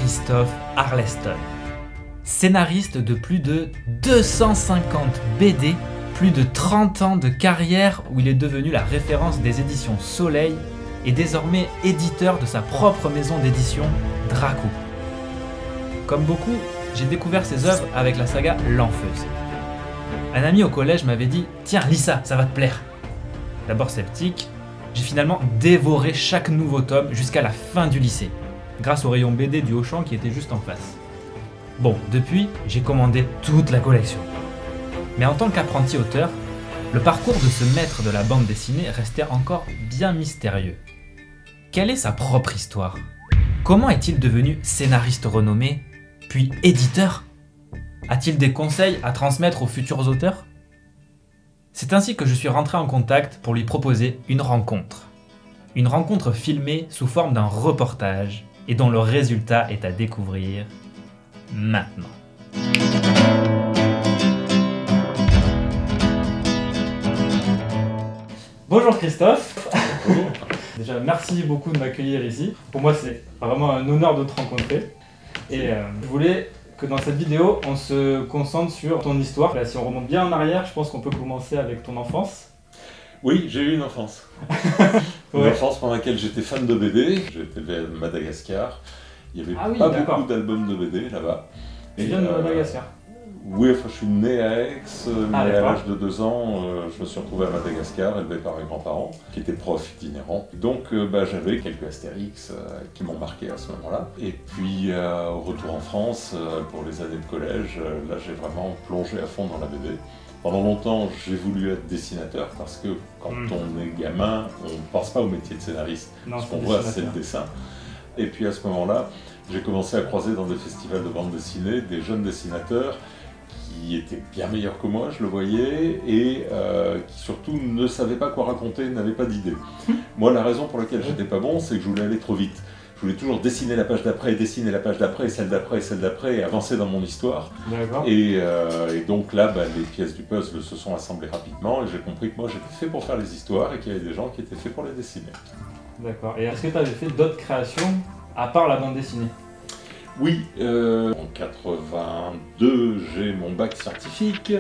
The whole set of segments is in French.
Christophe Arleston. Scénariste de plus de 250 BD, plus de 30 ans de carrière où il est devenu la référence des éditions Soleil et désormais éditeur de sa propre maison d'édition, Draco. Comme beaucoup, j'ai découvert ses œuvres avec la saga L'Enfeuse. Un ami au collège m'avait dit « Tiens, lis ça, ça va te plaire ». D'abord sceptique, j'ai finalement dévoré chaque nouveau tome jusqu'à la fin du lycée, grâce au rayon BD du Auchan qui était juste en face. Bon, depuis, j'ai commandé toute la collection. Mais en tant qu'apprenti auteur, le parcours de ce maître de la bande dessinée restait encore bien mystérieux. Quelle est sa propre histoire? Comment est-il devenu scénariste renommé, puis éditeur? A-t-il des conseils à transmettre aux futurs auteurs? C'est ainsi que je suis rentré en contact pour lui proposer une rencontre. Une rencontre filmée sous forme d'un reportage et dont le résultat est à découvrir maintenant. Bonjour Christophe. Bonjour. Déjà merci beaucoup de m'accueillir ici. Pour moi c'est vraiment un honneur de te rencontrer. Et je voulais que dans cette vidéo on se concentre sur ton histoire. Là, si on remonte bien en arrière, je pense qu'on peut commencer avec ton enfance. Oui, j'ai eu une enfance. Une enfance pendant laquelle j'étais fan de BD. J'étais vers Madagascar. Il n'y avait pas beaucoup d'albums de BD là-bas. Tu viens de Madagascar? Oui, enfin, je suis né à Aix, mais à l'âge de 2 ans, je me suis retrouvé à Madagascar, élevé par mes grands-parents, qui étaient profs itinérants. Donc j'avais quelques Astérix qui m'ont marqué à ce moment-là. Et puis, au retour en France, pour les années de collège, là j'ai vraiment plongé à fond dans la BD. Pendant longtemps, j'ai voulu être dessinateur parce que quand on est gamin, on ne pense pas au métier de scénariste. Non, ce qu'on voit, c'est le dessin. Et puis à ce moment-là, j'ai commencé à croiser dans des festivals de bande dessinée des jeunes dessinateurs qui étaient bien meilleurs que moi, je le voyais, et qui surtout ne savaient pas quoi raconter, n'avaient pas d'idée. Moi, la raison pour laquelle j'étais pas bon, c'est que je voulais aller trop vite. Je voulais toujours dessiner la page d'après, dessiner la page d'après, celle d'après, celle d'après, et avancer dans mon histoire. Et donc là, les pièces du puzzle se sont assemblées rapidement, et j'ai compris que moi, j'étais fait pour faire les histoires, et qu'il y avait des gens qui étaient faits pour les dessiner. D'accord. Et est-ce que tu avais fait d'autres créations, à part la bande dessinée? Oui, en 82, j'ai mon bac scientifique.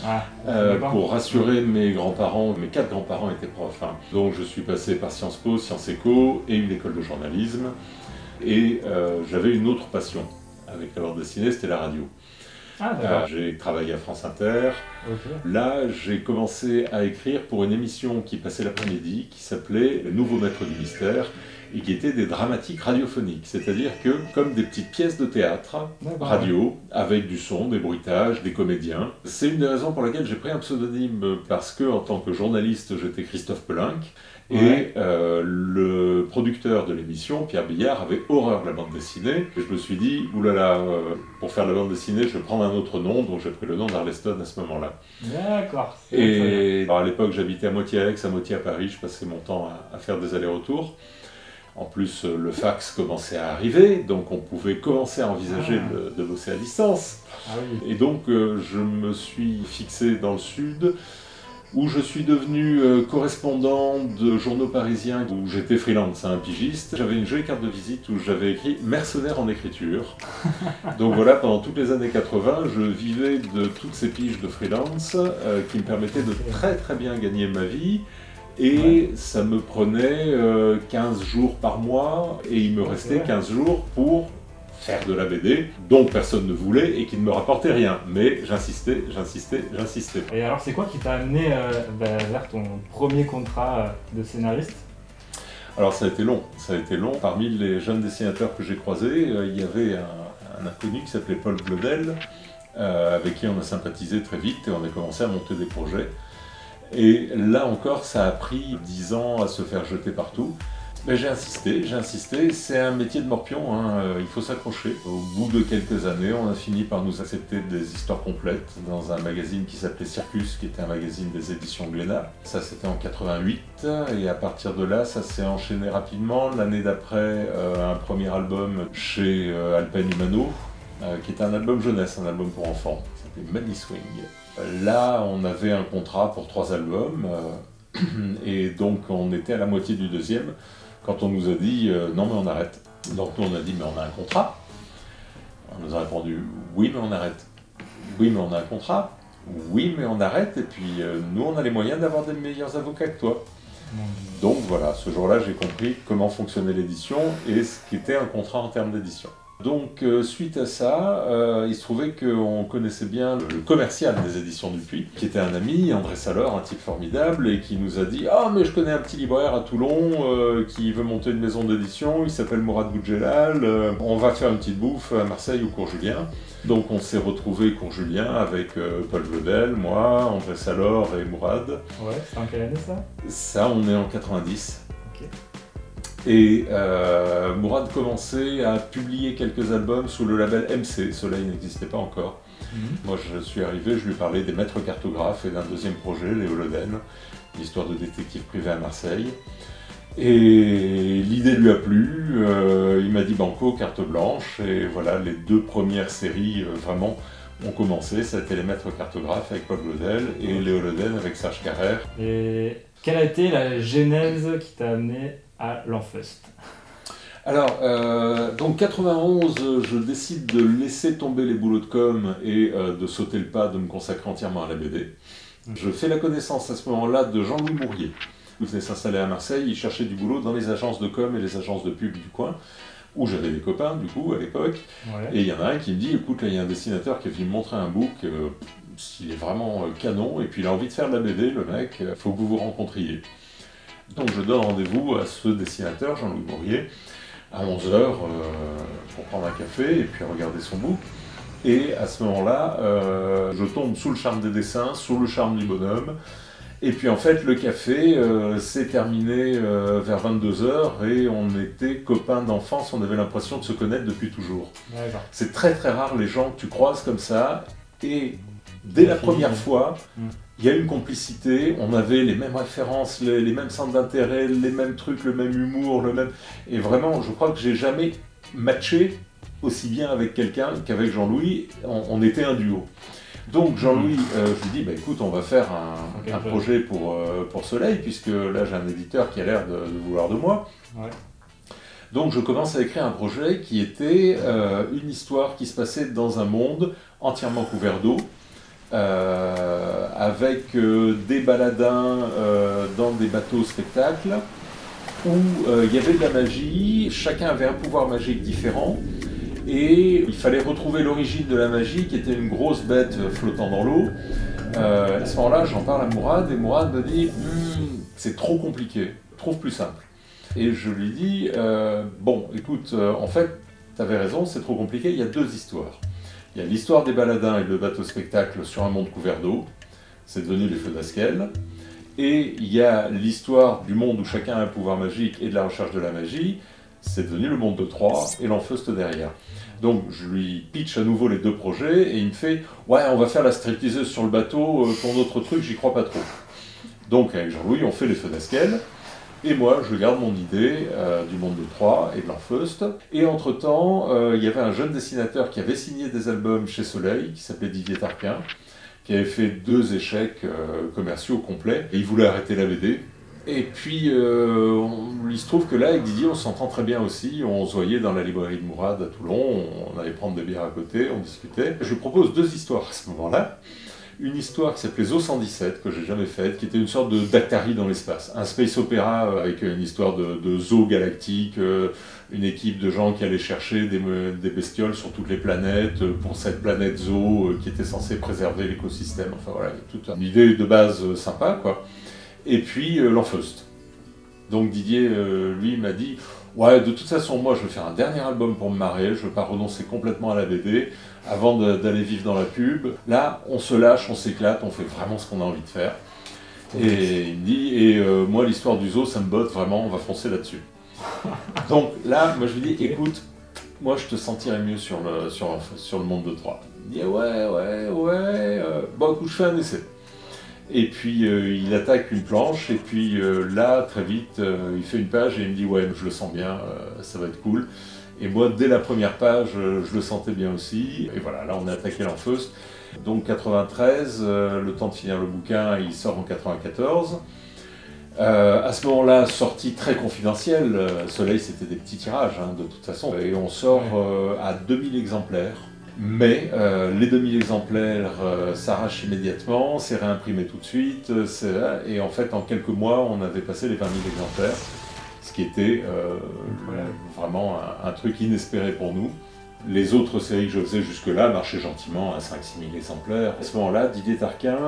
Pour rassurer mes grands-parents, mes 4 grands-parents étaient profs. Donc je suis passé par Sciences Po, Sciences Éco et une école de journalisme. Et j'avais une autre passion avec la bande dessinée, c'était la radio. J'ai travaillé à France Inter. Là, j'ai commencé à écrire pour une émission qui passait l'après-midi, qui s'appelait Le Nouveau Maître du Mystère, et qui étaient des dramatiques radiophoniques, c'est-à-dire que comme des petites pièces de théâtre radio, avec du son, des bruitages, des comédiens. C'est une des raisons pour laquelle j'ai pris un pseudonyme, parce que en tant que journaliste, j'étais Christophe Pelinck, et le producteur de l'émission, Pierre Billard, avait horreur de la bande dessinée. Et je me suis dit, oulala, pour faire la bande dessinée, je vais prendre un autre nom, donc j'ai pris le nom d'Arleston à ce moment-là. D'accord. Et à l'époque, j'habitais à moitié à Aix, à moitié à Paris, je passais mon temps à faire des allers-retours. En plus, le fax commençait à arriver, donc on pouvait commencer à envisager de bosser à distance. Et donc, je me suis fixé dans le sud, où je suis devenu correspondant de journaux parisiens, où j'étais freelance, un pigiste. J'avais une jolie carte de visite où j'avais écrit « mercenaire en écriture ». Donc voilà, pendant toutes les années 80, je vivais de toutes ces piges de freelance qui me permettaient de très très bien gagner ma vie. Et ça me prenait 15 jours par mois, et il me restait 15 jours pour faire de la BD, dont personne ne voulait et qui ne me rapportait rien. Mais j'insistais, j'insistais, j'insistais. Et alors c'est quoi qui t'a amené vers ton premier contrat de scénariste? Alors ça a été long, ça a été long. Parmi les jeunes dessinateurs que j'ai croisés, il y avait un inconnu qui s'appelait Paul Blodel, avec qui on a sympathisé très vite et on a commencé à monter des projets. Et là encore, ça a pris 10 ans à se faire jeter partout. Mais j'ai insisté, c'est un métier de morpion, il faut s'accrocher. Au bout de quelques années, on a fini par nous accepter des histoires complètes dans un magazine qui s'appelait Circus, qui était un magazine des éditions Glénat. Ça, c'était en 88, et à partir de là, ça s'est enchaîné rapidement. L'année d'après, un premier album chez Alpen Humano, qui était un album jeunesse, un album pour enfants, qui s'appelait Money Swing. Là, on avait un contrat pour 3 albums, et donc on était à la moitié du deuxième quand on nous a dit non mais on arrête. Donc nous on a dit mais on a un contrat. On nous a répondu « Oui, mais on arrête. Oui, mais on a un contrat. Oui, mais on arrête. Et puis, nous, on a les moyens d'avoir des meilleurs avocats que toi. » Donc voilà, ce jour-là, j'ai compris comment fonctionnait l'édition et ce qu'était un contrat en termes d'édition. Donc suite à ça, il se trouvait qu'on connaissait bien le commercial des éditions Dupuis, qui était un ami, André Salor, un type formidable, et qui nous a dit « Ah, mais je connais un petit libraire à Toulon qui veut monter une maison d'édition, il s'appelle Mourad Boudjelal, on va faire une petite bouffe à Marseille ou Cours Julien. » Donc on s'est retrouvés Cours Julien avec Paul Vedel, moi, André Salor et Mourad. Ouais, c'est en quelle année ça? Ça, on est en 90. Ok. Et Mourad commençait à publier quelques albums sous le label MC, Soleil n'existait pas encore. Moi je suis arrivé, je lui parlais des maîtres cartographes et d'un deuxième projet, Léo Loden, l'histoire de détective privé à Marseille. Et l'idée lui a plu, il m'a dit banco, carte blanche, et voilà, les 2 premières séries vraiment ont commencé, ça a été les maîtres cartographes avec Paul Lodel et Léo Loden avec Serge Carrère. Et quelle a été la genèse qui t'a amené à l'Enfeust? Alors, donc 91, je décide de laisser tomber les boulots de com et de sauter le pas, de me consacrer entièrement à la BD. Je fais la connaissance à ce moment-là de Jean-Louis Mourier. Il venait s'installer à Marseille, il cherchait du boulot dans les agences de com et les agences de pub du coin, où j'avais des copains du coup à l'époque. Ouais. Et il y en a un qui me dit, écoute, là il y a un dessinateur qui est venu me montrer un book, il est vraiment canon, et puis il a envie de faire de la BD, le mec, faut que vous vous rencontriez. Donc je donne rendez-vous à ce dessinateur, Jean-Louis Mourier, à 11h pour prendre un café et puis regarder son book. Et à ce moment-là, je tombe sous le charme des dessins, sous le charme du bonhomme. Et puis en fait, le café s'est terminé vers 22h et on était copains d'enfance, on avait l'impression de se connaître depuis toujours. C'est très très rare les gens que tu croises comme ça et dès la première fois, il y a une complicité, on avait les mêmes références, les mêmes centres d'intérêt, les mêmes trucs, le même humour, le même... Et vraiment, je crois que j'ai jamais matché aussi bien avec quelqu'un qu'avec Jean-Louis, on était un duo. Donc Jean-Louis, je lui dis, bah, écoute, on va faire un projet pour Soleil, puisque là j'ai un éditeur qui a l'air de vouloir de moi. Ouais. Donc je commence à écrire un projet qui était une histoire qui se passait dans un monde entièrement couvert d'eau, avec des baladins dans des bateaux spectacles, où il y avait de la magie, chacun avait un pouvoir magique différent, et il fallait retrouver l'origine de la magie, qui était une grosse bête flottant dans l'eau. À ce moment-là, j'en parle à Mourad, et Mourad me dit « c'est trop compliqué, trouve plus simple ». Et je lui dis bon, écoute, en fait, tu avais raison, c'est trop compliqué, il y a 2 histoires. Il y a l'histoire des baladins et le bateau-spectacle sur un monde couvert d'eau, c'est devenu les Feux d'Askel. Et il y a l'histoire du monde où chacun a un pouvoir magique et de la recherche de la magie, c'est devenu le monde de Troie et l'Enfeust derrière. Donc je lui pitch à nouveau les 2 projets et il me fait « Ouais, on va faire la stripteaseuse sur le bateau, ton autre truc, j'y crois pas trop. » Donc avec Jean-Louis, on fait les Feux d'Askel. Et moi, je garde mon idée du monde de Troie et de l'Enfeust. Et entre-temps, il y avait un jeune dessinateur qui avait signé des albums chez Soleil, qui s'appelait Didier Tarquin, qui avait fait 2 échecs commerciaux complets. Et il voulait arrêter la BD. Et puis, il se trouve que là, avec Didier, on s'entend très bien aussi. On se voyait dans la librairie de Mourad à Toulon, on allait prendre des bières à côté, on discutait. Je lui propose 2 histoires à ce moment-là. Une histoire qui s'appelait Zo 117, que j'ai jamais faite, qui était une sorte d'Atari dans l'espace. Un space opéra avec une histoire de zoo galactique, une équipe de gens qui allaient chercher des bestioles sur toutes les planètes, pour cette planète zoo qui était censée préserver l'écosystème. Enfin voilà, il y a toute une idée de base sympa, quoi. Et puis l'Enfeust. Donc Didier, lui, m'a dit « Ouais, de toute façon, moi, je vais faire un dernier album pour me marrer, je ne veux pas renoncer complètement à la BD, avant d'aller vivre dans la pub. Là, on se lâche, on s'éclate, on fait vraiment ce qu'on a envie de faire. » Et il me dit « moi, l'histoire du zoo, ça me botte vraiment, on va foncer là-dessus. » Donc là, moi, je lui dis « Écoute, moi, je te sentirais mieux sur le monde de Troie. » Il me dit « Ouais, bon, écoute, je fais un essai. » Et puis il attaque une planche, et puis là, très vite, il fait une page et il me dit « Ouais, je le sens bien, ça va être cool. » Et moi, dès la première page, je le sentais bien aussi. Et voilà, là, on a attaqué l'Enfeust. Donc 93, le temps de finir le bouquin, il sort en 94. À ce moment-là, sortie très confidentielle. Soleil, c'était des petits tirages, hein, de toute façon. Et on sort à 2000 exemplaires. Mais les demi-exemplaires s'arrachent immédiatement, c'est réimprimé tout de suite, et en fait en quelques mois on avait passé les 20 000 exemplaires, ce qui était vraiment un truc inespéré pour nous. Les autres séries que je faisais jusque-là marchaient gentiment à 5-6 000 exemplaires. À ce moment-là, Didier Tarquin,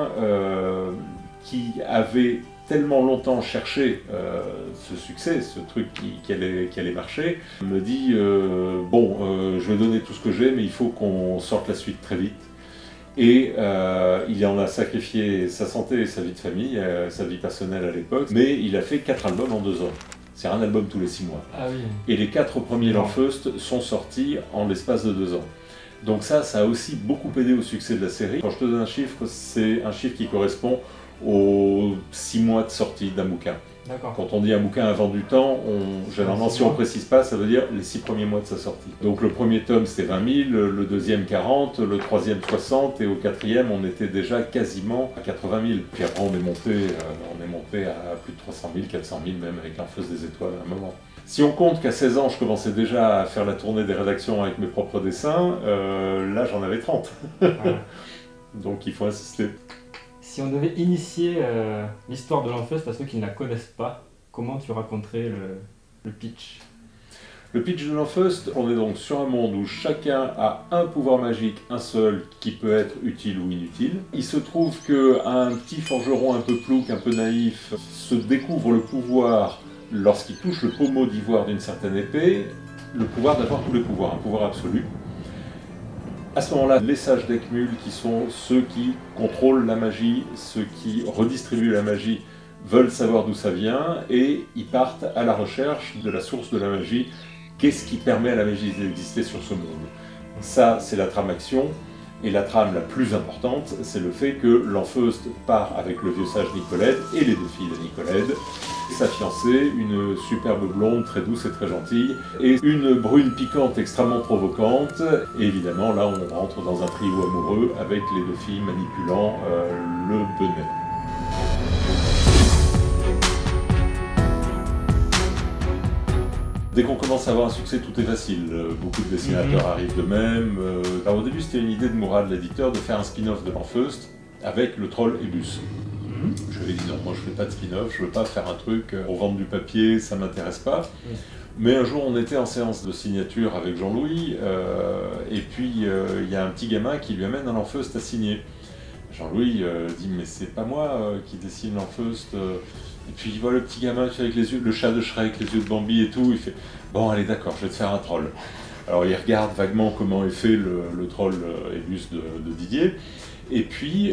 qui avait tellement longtemps cherché ce succès, ce truc qui allait marcher, me dit je vais donner tout ce que j'ai, mais il faut qu'on sorte la suite très vite. Et il en a sacrifié sa santé et sa vie de famille, sa vie personnelle à l'époque, mais il a fait 4 albums en 2 ans. C'est un album tous les 6 mois. Ah oui. Et les 4 premiers L'Enfeust sont sortis en l'espace de 2 ans. Donc ça a aussi beaucoup aidé au succès de la série. Quand je te donne un chiffre, c'est un chiffre qui correspond aux 6 mois de sortie d'un bouquin. Quand on dit un bouquin a vendu temps, généralement si on ne précise pas, ça veut dire les 6 premiers mois de sa sortie. Donc le premier tome c'était 20 000, le deuxième 40, le troisième 60 et au quatrième on était déjà quasiment à 80 000. Puis après on est monté à plus de 300 000, 400 000 même avec l'Enfeust des étoiles à un moment. Si on compte qu'à 16 ans je commençais déjà à faire la tournée des rédactions avec mes propres dessins, là j'en avais 30. Donc il faut insister. Si on devait initier l'histoire de l'Enfeust à ceux qui ne la connaissent pas, comment tu raconterais le pitch? Le pitch de l'Enfeust, on est donc sur un monde où chacun a un pouvoir magique, un seul, qui peut être utile ou inutile. Il se trouve qu'un petit forgeron un peu plouc, un peu naïf, se découvre le pouvoir, lorsqu'il touche le pommeau d'ivoire d'une certaine épée, le pouvoir d'avoir tous les pouvoirs, un pouvoir absolu. À ce moment-là, les sages d'Eckmühl, qui sont ceux qui contrôlent la magie, ceux qui redistribuent la magie, veulent savoir d'où ça vient et ils partent à la recherche de la source de la magie. Qu'est-ce qui permet à la magie d'exister sur ce monde? Ça, c'est la trame action. Et la trame la plus importante, c'est le fait que l'Enfeust part avec le vieux sage Nicolède et les 2 filles de Nicolède, sa fiancée, une superbe blonde très douce et très gentille, et une brune piquante extrêmement provocante. Et évidemment, là, on rentre dans un trio amoureux avec les 2 filles manipulant le bonnet. Dès qu'on commence à avoir un succès, tout est facile. Beaucoup de dessinateurs arrivent de même. Alors, au début, c'était une idée de Mourad, l'éditeur, de faire un spin-off de l'Enfeust avec le troll Ebus. Je lui ai dit non, moi je fais pas de spin-off, je veux pas faire un truc pour vendre du papier, ça m'intéresse pas. Mais un jour, on était en séance de signature avec Jean-Louis, et puis il y a un petit gamin qui lui amène un L'Enfeust à signer. Jean-Louis dit mais c'est pas moi qui dessine l'Enfeust. Et puis il voit le petit gamin avec les yeux, le chat de Shrek, les yeux de Bambi et tout, il fait bon allez d'accord, je vais te faire un troll. Alors il regarde vaguement comment est fait le troll Ebus de Didier, et puis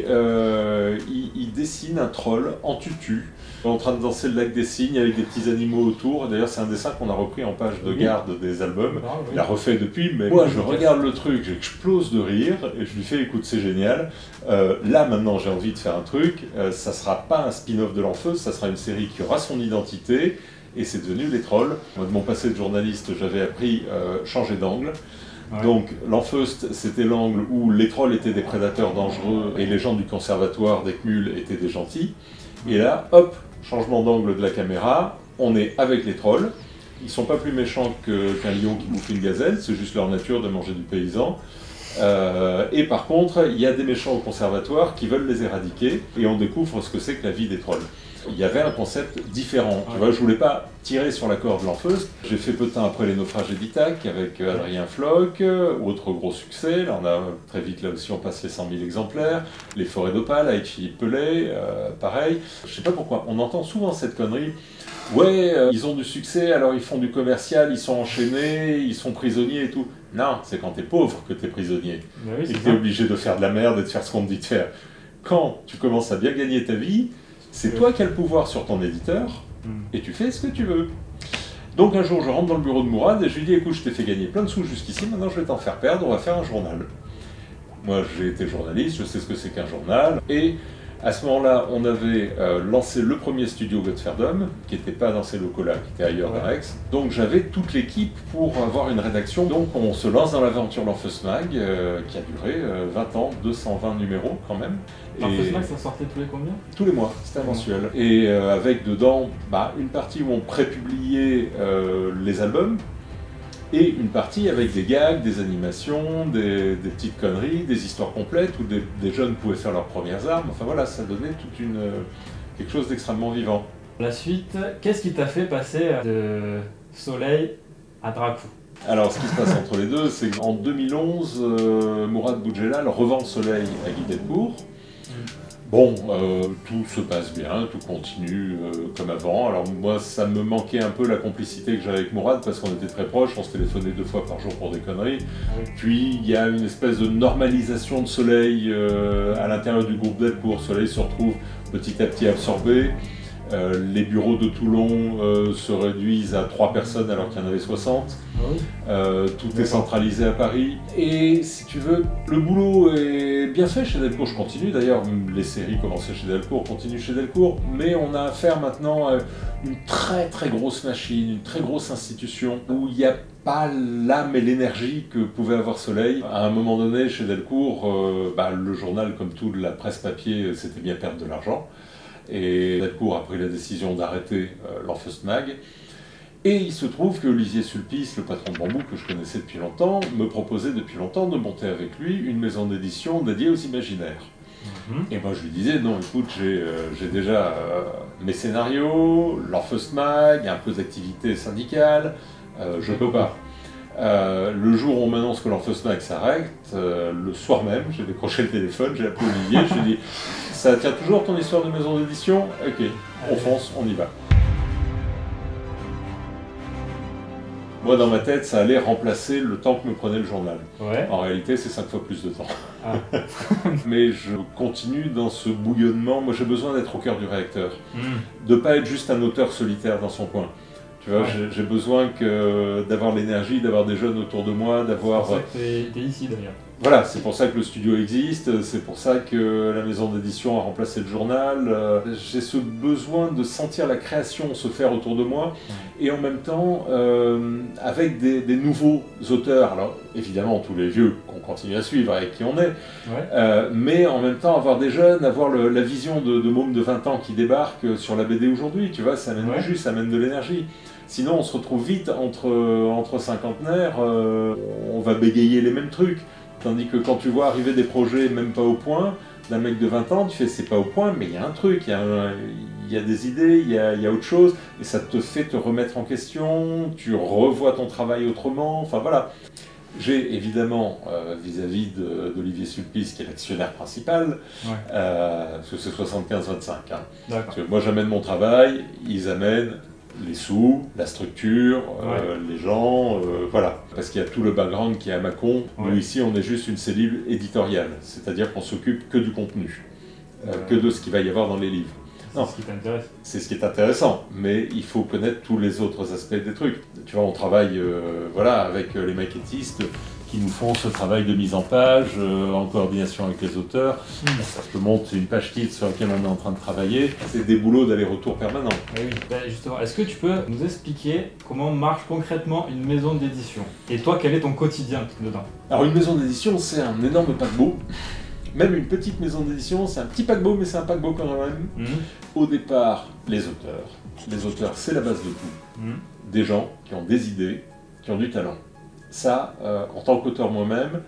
il dessine un troll en tutu, en train de danser le lac des cygnes avec des petits animaux autour. D'ailleurs c'est un dessin qu'on a repris en page de garde des albums, il a refait depuis, mais moi je regarde le truc, j'explose de rire, et je lui fais écoute c'est génial, là maintenant j'ai envie de faire un truc, ça sera pas un spin-off de l'Enfeust, ça sera une série qui aura son identité, et c'est devenu les trolls. Moi de mon passé de journaliste j'avais appris changer d'angle. Donc l'Enfeust c'était l'angle où les trolls étaient des prédateurs dangereux et les gens du conservatoire d'Eckmühl étaient des gentils. Et là, hop, changement d'angle de la caméra, on est avec les trolls. Ils sont pas plus méchants qu'un lion qui bouffe une gazelle, c'est juste leur nature de manger du paysan. Et par contre, il y a des méchants au conservatoire qui veulent les éradiquer et on découvre ce que c'est que la vie des trolls. Il y avait un concept différent. Tu vois, je voulais pas tirer sur la corde de l'Enfeust. J'ai fait peu de temps après Les Naufrages d'Ithaque avec Adrien Floch, autre gros succès. Là, on a très vite, là aussi, on passe les 100 000 exemplaires. Les Forêts d'Opale avec Philippe Pellet, pareil. Je sais pas pourquoi, on entend souvent cette connerie. Ouais, ils ont du succès, alors ils font du commercial, ils sont enchaînés, ils sont prisonniers et tout. Non, c'est quand t'es pauvre que t'es prisonnier. Oui, et que t'es obligé de faire de la merde et de faire ce qu'on te dit de faire. Quand tu commences à bien gagner ta vie, c'est toi qui as le pouvoir sur ton éditeur, et tu fais ce que tu veux. Donc un jour, je rentre dans le bureau de Mourad et je lui dis, écoute, je t'ai fait gagner plein de sous jusqu'ici, maintenant je vais t'en faire perdre, on va faire un journal. Moi, j'ai été journaliste, je sais ce que c'est qu'un journal, et à ce moment-là, on avait lancé le premier studio Göttferdom, qui n'était pas dans ces locaux-là, qui était ailleurs dans Aix. Donc j'avais toute l'équipe pour avoir une rédaction. Donc on se lance dans l'aventure L'Enfeust Mag, qui a duré 20 ans, 220 numéros quand même. L'Enfeust Mag, ça sortait tous les combien? Tous les mois, c'était un mensuel. Et avec dedans une partie où on prépubliait les albums, et une partie avec des gags, des animations, des petites conneries, des histoires complètes où des jeunes pouvaient faire leurs premières armes. Enfin voilà, ça donnait quelque chose d'extrêmement vivant. La suite, qu'est-ce qui t'a fait passer de Soleil à Dracou? Alors, ce qui se passe entre les deux, c'est qu'en 2011, Mourad Boudjelal revend Soleil à Guy Delcourt. Bon, tout se passe bien, tout continue comme avant. Alors moi, ça me manquait un peu la complicité que j'avais avec Mourad parce qu'on était très proches, on se téléphonait 2 fois par jour pour des conneries. Puis il y a une espèce de normalisation de Soleil à l'intérieur du groupe Delcourt. Soleil se retrouve petit à petit absorbé. Les bureaux de Toulon se réduisent à 3 personnes alors qu'il y en avait 60. Tout est centralisé à Paris. Et si tu veux, le boulot est bien fait chez Delcourt. Je continue d'ailleurs, les séries commençaient chez Delcourt, continuent chez Delcourt. Mais on a affaire maintenant à une très très grosse machine, une très grosse institution où il n'y a pas l'âme et l'énergie que pouvait avoir Soleil. À un moment donné, chez Delcourt, le journal, comme tout la presse papier, c'était bien perdre de l'argent. Et Delcourt a pris la décision d'arrêter l'Enfeust Mag. Et il se trouve que Olivier Sulpice, le patron de Bambou, que je connaissais depuis longtemps, me proposait depuis longtemps de monter avec lui une maison d'édition dédiée aux imaginaires. Et moi je lui disais, non écoute, j'ai déjà mes scénarios, l'Enfeust Mag, un peu d'activité syndicale, je peux pas. Le jour où on m'annonce que l'Enfeust Mag s'arrête, le soir même, j'ai décroché le téléphone, j'ai appelé Olivier, je lui ai dit « Ça tient toujours ton histoire de maison d'édition ? Ok, on fonce, on y va. » Moi, dans ma tête, ça allait remplacer le temps que me prenait le journal. En réalité, c'est 5 fois plus de temps. Mais je continue dans ce bouillonnement. Moi, j'ai besoin d'être au cœur du réacteur. De ne pas être juste un auteur solitaire dans son coin. Tu vois, j'ai besoin d'avoir l'énergie, d'avoir des jeunes autour de moi, d'avoir... C'est pour ça que t'es ici d'ailleurs. Voilà, c'est pour ça que le studio existe, c'est pour ça que la maison d'édition a remplacé le journal. J'ai ce besoin de sentir la création se faire autour de moi et en même temps avec des nouveaux auteurs. Alors évidemment tous les vieux qu'on continue à suivre avec qui on est, mais en même temps avoir des jeunes, avoir la vision de mômes de 20 ans qui débarquent sur la BD aujourd'hui, tu vois, ça amène du jus, ça amène de l'énergie. Sinon on se retrouve vite entre cinquantenaires, on va bégayer les mêmes trucs. Tandis que quand tu vois arriver des projets même pas au point, d'un mec de 20 ans, tu fais c'est pas au point, mais il y a un truc, il y a des idées, il y a autre chose, et ça te fait te remettre en question, tu revois ton travail autrement, enfin voilà. J'ai évidemment, vis-à-vis d'Olivier Sulpice, qui est l'actionnaire principal, parce que c'est 75-25. Parce que moi j'amène mon travail, ils amènent les sous, la structure, les gens, voilà. Parce qu'il y a tout le background qui est à Mâcon. Nous ici on est juste une cellule éditoriale, c'est-à-dire qu'on s'occupe que du contenu, que de ce qu'il va y avoir dans les livres. C'est ce qui t'intéresse. C'est ce qui est intéressant, mais il faut connaître tous les autres aspects des trucs. Tu vois, on travaille avec les maquettistes qui nous font ce travail de mise en page, en coordination avec les auteurs. Ça se monte une page titre sur laquelle on est en train de travailler. C'est des boulots d'aller-retour permanent. Oui, justement, est-ce que tu peux nous expliquer comment marche concrètement une maison d'édition? Et toi, quel est ton quotidien dedans? Alors une maison d'édition, c'est un énorme paquebot. Même une petite maison d'édition, c'est un petit paquebot, mais c'est un paquebot quand même. Au départ, les auteurs. Les auteurs, c'est la base de tout. Des gens qui ont des idées, qui ont du talent. Ça, en tant qu'auteur moi-même,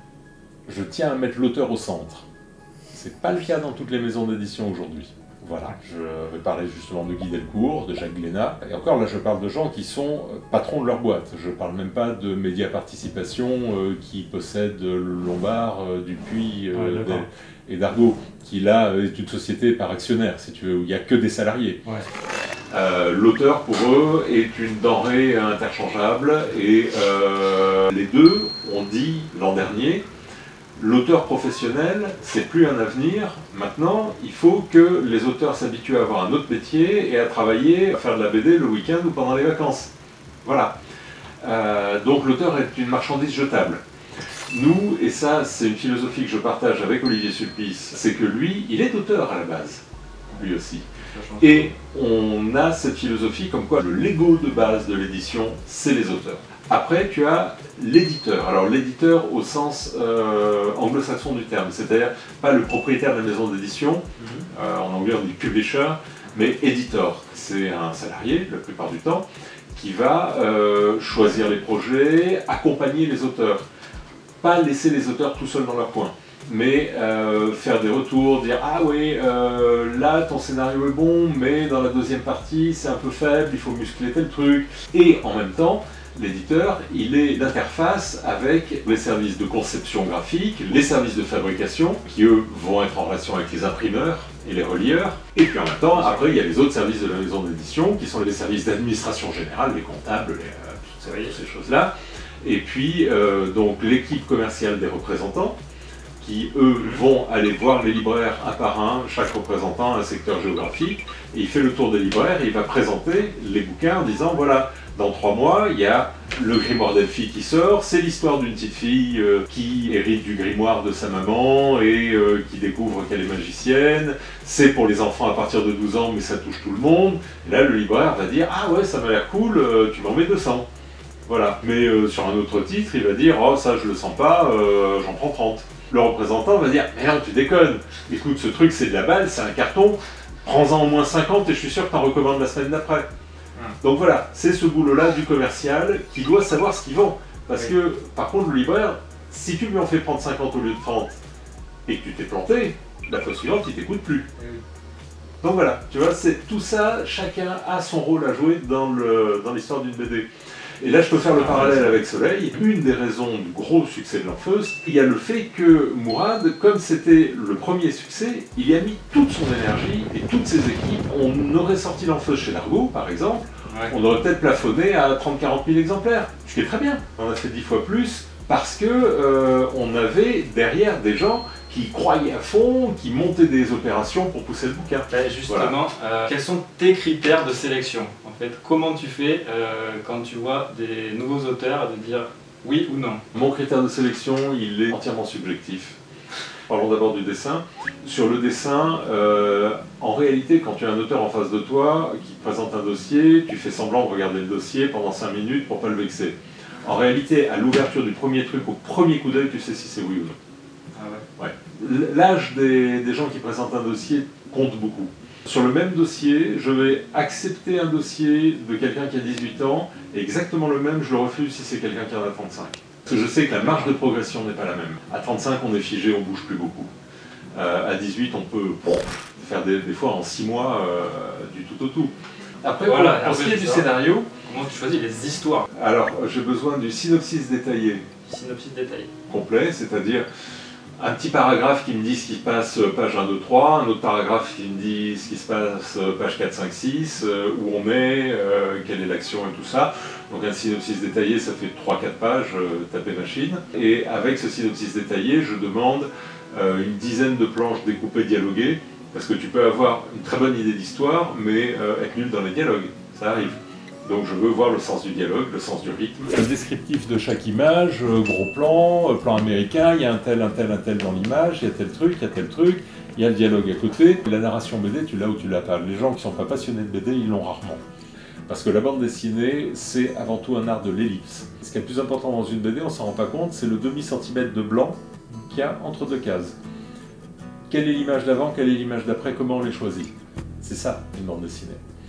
je tiens à mettre l'auteur au centre. C'est pas le cas dans toutes les maisons d'édition aujourd'hui. Voilà, je vais parler justement de Guy Delcourt, de Jacques Glénat, et encore là je parle de gens qui sont patrons de leur boîte. Je parle même pas de Média Participation qui possède le Lombard, Dupuis et Dargaud, qui là est une société par actionnaire, si tu veux, où il n'y a que des salariés. L'auteur pour eux est une denrée interchangeable et les deux ont dit l'an dernier, l'auteur professionnel, c'est plus un avenir. Maintenant, il faut que les auteurs s'habituent à avoir un autre métier et à travailler, à faire de la BD le week-end ou pendant les vacances. Voilà. Donc l'auteur est une marchandise jetable. Nous, et ça c'est une philosophie que je partage avec Olivier Sulpice, c'est que lui, il est auteur à la base, lui aussi. Et on a cette philosophie comme quoi le Lego de base de l'édition, c'est les auteurs. Après, tu as l'éditeur. Alors l'éditeur au sens anglo-saxon du terme, c'est-à-dire pas le propriétaire de la maison d'édition, en anglais on dit publisher, mais editor. C'est un salarié, la plupart du temps, qui va choisir les projets, accompagner les auteurs. Pas laisser les auteurs tout seuls dans leur coin, mais faire des retours, dire « Ah oui, là ton scénario est bon, mais dans la deuxième partie c'est un peu faible, il faut muscler tel truc. » Et en même temps, l'éditeur, il est l'interface avec les services de conception graphique, les services de fabrication, qui eux vont être en relation avec les imprimeurs et les relieurs. Et puis en même temps, après, il y a les autres services de la maison d'édition, qui sont les services d'administration générale, les comptables, toutes ces choses-là. Et puis, donc, l'équipe commerciale des représentants, qui, eux, vont aller voir les libraires un par un, chaque représentant a un secteur géographique, et il fait le tour des libraires et il va présenter les bouquins en disant, voilà, dans 3 mois, il y a le grimoire d'Elphie qui sort, c'est l'histoire d'une petite fille qui hérite du grimoire de sa maman et qui découvre qu'elle est magicienne, c'est pour les enfants à partir de 12 ans, mais ça touche tout le monde, et là, le libraire va dire, ah ouais, ça m'a l'air cool, tu m'en mets 200. Voilà, mais sur un autre titre, il va dire, oh ça je le sens pas, j'en prends 30. Le représentant va dire, mais non, tu déconnes, écoute, ce truc c'est de la balle, c'est un carton, prends-en au moins 50 et je suis sûr que tu en recommandes la semaine d'après. Donc voilà, c'est ce boulot-là du commercial qui doit savoir ce qu'il vend. Parce que, par contre, le libraire, si tu lui en fais prendre 50 au lieu de 30 et que tu t'es planté, la fois suivante, il t'écoute plus. Donc voilà, tu vois, c'est tout ça, chacun a son rôle à jouer dans l'histoire d'une BD. Et là, je peux faire le parallèle avec Soleil. Une des raisons du gros succès de l'Enfeust, il y a le fait que Mourad, comme c'était le premier succès, il y a mis toute son énergie et toutes ses équipes. On aurait sorti l'Enfeust chez Largo, par exemple, on aurait peut-être plafonné à 30-40 000 exemplaires, ce qui est très bien. On a fait 10 fois plus parce que on avait derrière des gens qui croyaient à fond, qui montaient des opérations pour pousser le bouquin. Justement, voilà. Quels sont tes critères de sélection? En fait, comment tu fais quand tu vois des nouveaux auteurs de dire oui ou non? Mon critère de sélection, il est entièrement subjectif. Parlons d'abord du dessin. Sur le dessin, en réalité, quand tu as un auteur en face de toi qui te présente un dossier, tu fais semblant de regarder le dossier pendant 5 minutes pour ne pas le vexer. En réalité, à l'ouverture du premier truc, au premier coup d'œil, tu sais si c'est oui ou non. Ah ouais. Ouais. L'âge des gens qui présentent un dossier compte beaucoup. Sur le même dossier, je vais accepter un dossier de quelqu'un qui a 18 ans, et exactement le même, je le refuse si c'est quelqu'un qui en a 35. Parce que je sais que la marge de progression n'est pas la même. À 35, on est figé, on ne bouge plus beaucoup. À 18, on peut faire des fois en 6 mois du tout au tout. Après, voilà, pour ce qui est du scénario... Comment tu choisis les histoires? Alors, j'ai besoin du synopsis détaillé. Synopsis détaillé. Complet, c'est-à-dire un petit paragraphe qui me dit ce qui se passe page 1, 2, 3, un autre paragraphe qui me dit ce qui se passe page 4, 5, 6, où on est, quelle est l'action et tout ça. Donc un synopsis détaillé, ça fait 3-4 pages, tapez machine. Et avec ce synopsis détaillé, je demande une dizaine de planches découpées, dialoguées, parce que tu peux avoir une très bonne idée d'histoire, mais être nul dans les dialogues, ça arrive. Donc je veux voir le sens du dialogue, le sens du rythme. Le descriptif de chaque image, gros plan, plan américain, il y a un tel dans l'image, il y a tel truc, il y a le dialogue à côté. La narration BD, tu l'as ou tu l'as pas. Les gens qui ne sont pas passionnés de BD, ils l'ont rarement. Parce que la bande dessinée, c'est avant tout un art de l'ellipse. Ce qui est le plus important dans une BD, on ne s'en rend pas compte, c'est le demi-centimètre de blanc qu'il y a entre deux cases. Quelle est l'image d'avant, quelle est l'image d'après, comment on les choisit? C'est ça, une bande dessinée.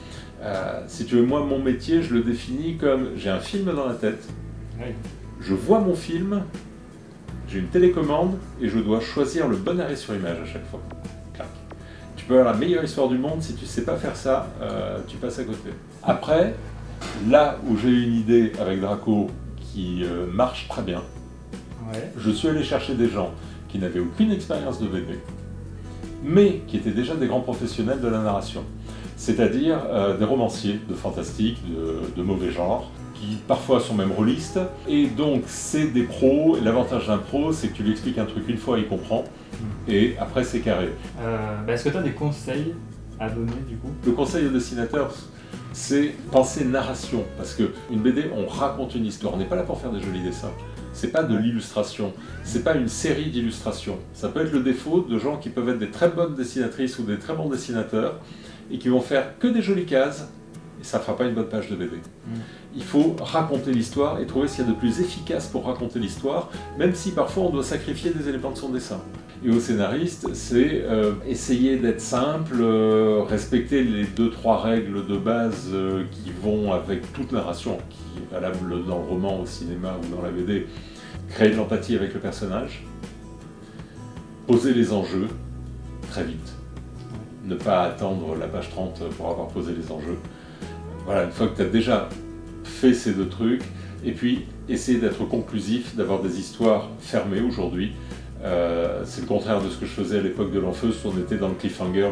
Si tu veux, moi, mon métier, je le définis comme j'ai un film dans la tête, je vois mon film, j'ai une télécommande et je dois choisir le bon arrêt sur image à chaque fois. Clac. Tu peux avoir la meilleure histoire du monde, si tu ne sais pas faire ça, tu passes à côté. Après, là où j'ai une idée avec Draco qui marche très bien, je suis allé chercher des gens qui n'avaient aucune expérience de BD, mais qui étaient déjà des grands professionnels de la narration. C'est-à-dire des romanciers de fantastique, de mauvais genre, qui parfois sont même rôlistes. Et donc c'est des pros, l'avantage d'un pro c'est que tu lui expliques un truc une fois, il comprend, et après c'est carré. Est-ce que tu as des conseils à donner du coup? Le conseil au dessinateur, c'est penser narration, parce qu'une BD, on raconte une histoire, on n'est pas là pour faire des jolis dessins. C'est pas de l'illustration, c'est pas une série d'illustrations. Ça peut être le défaut de gens qui peuvent être des très bonnes dessinatrices ou des très bons dessinateurs, et qui vont faire que des jolies cases, ça ne fera pas une bonne page de BD. Il faut raconter l'histoire et trouver ce qu'il y a de plus efficace pour raconter l'histoire, même si parfois on doit sacrifier des éléments de son dessin. Et au scénariste, c'est essayer d'être simple, respecter les 2-3 règles de base qui vont avec toute narration, qui est valable dans le roman, au cinéma ou dans la BD. Créer de l'empathie avec le personnage, poser les enjeux très vite, ne pas attendre la page 30 pour avoir posé les enjeux. Voilà, une fois que tu as déjà fait ces 2 trucs, et puis essayer d'être conclusif, d'avoir des histoires fermées aujourd'hui. C'est le contraire de ce que je faisais à l'époque de l'Enfeuse, où on était dans le cliffhanger.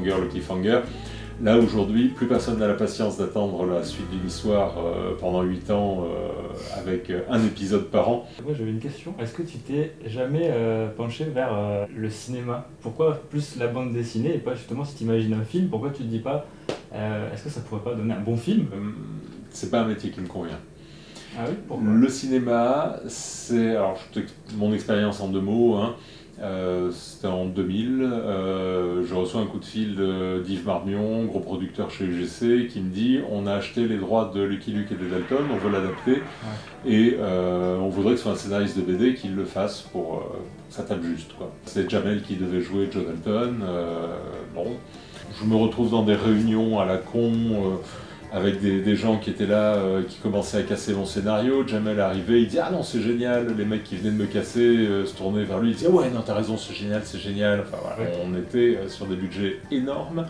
Là, aujourd'hui, plus personne n'a la patience d'attendre la suite d'une histoire pendant 8 ans avec un épisode par an. Moi, j'avais une question. Est-ce que tu t'es jamais penché vers le cinéma? Pourquoi plus la bande dessinée et pas justement si tu imagines un film? Pourquoi tu te dis pas est-ce que ça pourrait pas donner un bon film? C'est pas un métier qui me convient. Ah oui, pourquoi? Le cinéma, c'est... Alors, mon expérience en 2 mots, hein. C'était en 2000, je reçois un coup de fil d'Yves Marmion, gros producteur chez UGC, qui me dit on a acheté les droits de Lucky Luke et de Dalton, on veut l'adapter, et on voudrait que ce soit un scénariste de BD qui le fasse pour que ça tape juste, quoi. C'est Jamel qui devait jouer Joe Dalton. Bon, je me retrouve dans des réunions à la con avec des gens qui étaient là, qui commençaient à casser mon scénario. Jamel est arrivé, il dit « Ah non, c'est génial !» Les mecs qui venaient de me casser se tournaient vers lui, ils disaient « Ouais, non, t'as raison, c'est génial, c'est génial !» Enfin voilà, on était sur des budgets énormes.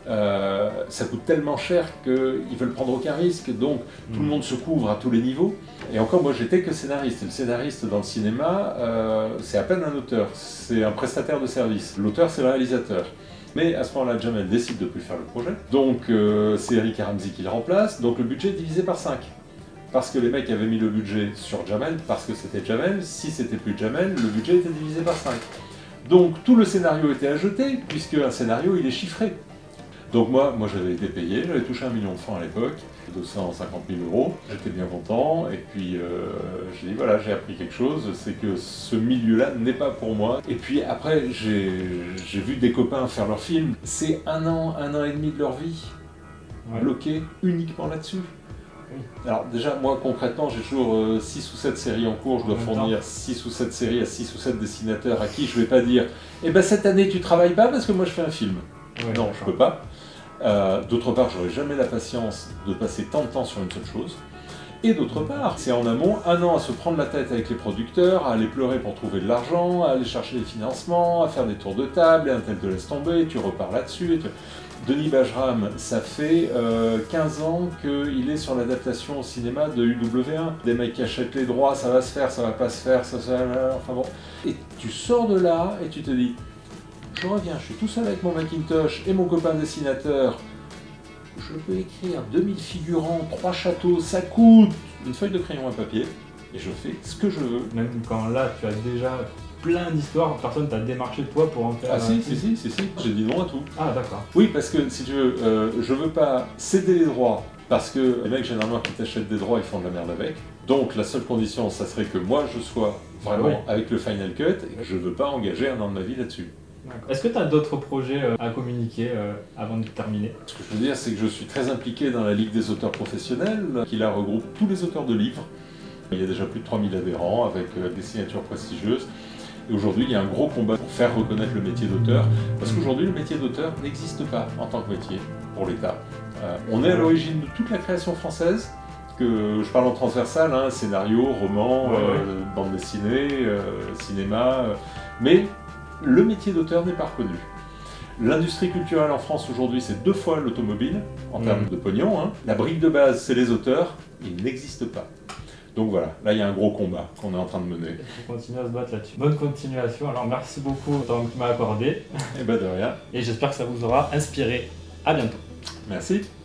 Ça coûte tellement cher qu'ils veulent prendre aucun risque, donc tout le monde se couvre à tous les niveaux. Et encore, moi, j'étais que scénariste. Et le scénariste dans le cinéma, c'est à peine un auteur, c'est un prestataire de service. L'auteur, c'est le réalisateur. Mais à ce moment-là, Jamel décide de ne plus faire le projet. Donc c'est Eric Ramsey qui le remplace, donc le budget est divisé par 5. Parce que les mecs avaient mis le budget sur Jamel, parce que c'était Jamel. Si c'était plus Jamel, le budget était divisé par 5. Donc tout le scénario était à jeter, puisque un scénario, il est chiffré. Donc moi j'avais été payé, j'avais touché 1 million de francs à l'époque, 250 000 €, j'étais bien content, et puis j'ai dit voilà, j'ai appris quelque chose, c'est que ce milieu-là n'est pas pour moi. Et puis après, j'ai vu des copains faire leurs films, c'est 1 an et demi de leur vie, bloqué uniquement là-dessus. Alors déjà, moi concrètement, j'ai toujours 6 ou 7 séries en cours, je dois fournir 6 ou 7 séries à 6 ou 7 dessinateurs à qui je vais pas dire « Eh ben cette année tu travailles pas parce que moi je fais un film ». Non, je peux pas. D'autre part, j'aurais jamais la patience de passer tant de temps sur une seule chose. Et d'autre part, c'est en amont 1 an à se prendre la tête avec les producteurs, à aller pleurer pour trouver de l'argent, à aller chercher des financements, à faire des tours de table, et un tel te laisse tomber, tu repars là-dessus. Denis Bajram, ça fait 15 ans qu'il est sur l'adaptation au cinéma de UW1. Des mecs qui achètent les droits, ça va se faire, ça va pas se faire, enfin bon. Et tu sors de là et tu te dis, je reviens, je suis tout seul avec mon Macintosh et mon copain dessinateur. Je peux écrire 2000 figurants, 3 châteaux, ça coûte une feuille de crayon à papier et je fais ce que je veux. Même quand là, tu as déjà plein d'histoires, personne t'a démarché de toi pour en faire. Ah si, j'ai dit non à tout. Ah d'accord. Oui, parce que si tu veux, je veux pas céder les droits, parce que les mecs généralement qui t'achètent des droits, ils font de la merde avec. Donc la seule condition, ça serait que moi je sois vraiment avec le Final Cut et je veux pas engager 1 an de ma vie là-dessus. Est-ce que tu as d'autres projets à communiquer avant de terminer? Ce que je veux dire, c'est que je suis très impliqué dans la Ligue des auteurs professionnels, qui là regroupe tous les auteurs de livres. Il y a déjà plus de 3000 adhérents avec des signatures prestigieuses. Et aujourd'hui, il y a un gros combat pour faire reconnaître le métier d'auteur, parce qu'aujourd'hui, le métier d'auteur n'existe pas en tant que métier pour l'État. On est à l'origine de toute la création française, que je parle en transversal, hein, scénario, roman, bande dessinée, cinéma, mais le métier d'auteur n'est pas reconnu. L'industrie culturelle en France aujourd'hui, c'est 2 fois l'automobile, en termes de pognon. Hein. La brique de base, c'est les auteurs, ils n'existent pas. Donc voilà, là il y a un gros combat qu'on est en train de mener. Il faut continuer à se battre là-dessus. Bonne continuation, alors merci beaucoup pour le temps que tu m'as accordé. Et ben de rien. Et j'espère que ça vous aura inspiré. À bientôt. Merci.